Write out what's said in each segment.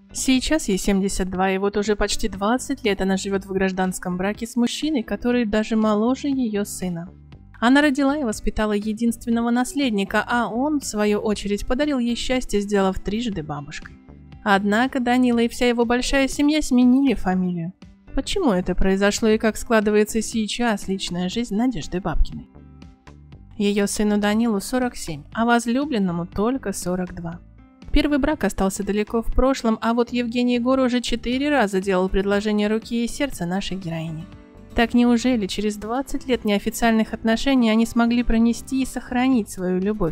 Сейчас ей 72, и вот уже почти 20 лет она живет в гражданском браке с мужчиной, который даже моложе ее сына. Она родила и воспитала единственного наследника, а он, в свою очередь, подарил ей счастье, сделав трижды бабушкой. Однако Данила и вся его большая семья сменили фамилию. Почему это произошло и как складывается сейчас личная жизнь Надежды Бабкиной? Ее сыну Данилу 47, а возлюбленному только 42. Первый брак остался далеко в прошлом, а вот Евгений Егор уже 4 раза делал предложение руки и сердца нашей героине. Так неужели через 20 лет неофициальных отношений они смогли пронести и сохранить свою любовь?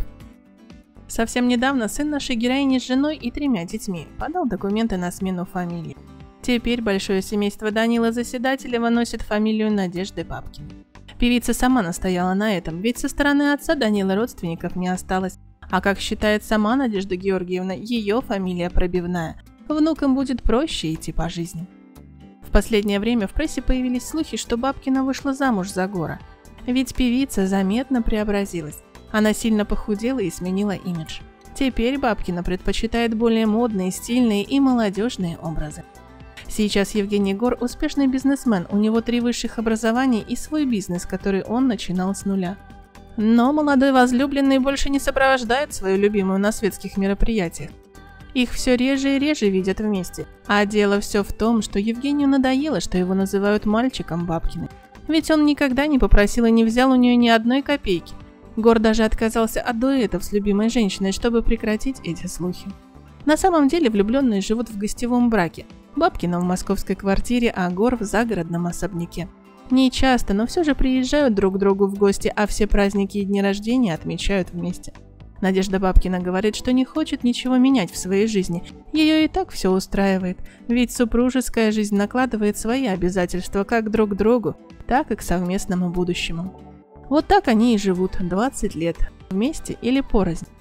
Совсем недавно сын нашей героини с женой и 3 детьми подал документы на смену фамилии. Теперь большое семейство Данила Заседателева носит фамилию Надежды Бабкиной. Певица сама настояла на этом, ведь со стороны отца Данила родственников не осталось. А как считает сама Надежда Георгиевна, ее фамилия пробивная. Внукам будет проще идти по жизни. В последнее время в прессе появились слухи, что Бабкина вышла замуж за Гора. Ведь певица заметно преобразилась. Она сильно похудела и сменила имидж. Теперь Бабкина предпочитает более модные, стильные и молодежные образы. Сейчас Евгений Гор успешный бизнесмен, у него 3 высших образования и свой бизнес, который он начинал с нуля. Но молодой возлюбленный больше не сопровождает свою любимую на светских мероприятиях. Их все реже и реже видят вместе. А дело все в том, что Евгению надоело, что его называют мальчиком Бабкиной. Ведь он никогда не попросил и не взял у нее ни одной копейки. Гор даже отказался от дуэтов с любимой женщиной, чтобы прекратить эти слухи. На самом деле влюбленные живут в гостевом браке. Бабкина в московской квартире, а Гор в загородном особняке. Не часто, но все же приезжают друг к другу в гости, а все праздники и дни рождения отмечают вместе. Надежда Бабкина говорит, что не хочет ничего менять в своей жизни. Ее и так все устраивает, ведь супружеская жизнь накладывает свои обязательства как друг к другу, так и к совместному будущему. Вот так они и живут 20 лет, вместе или порознь.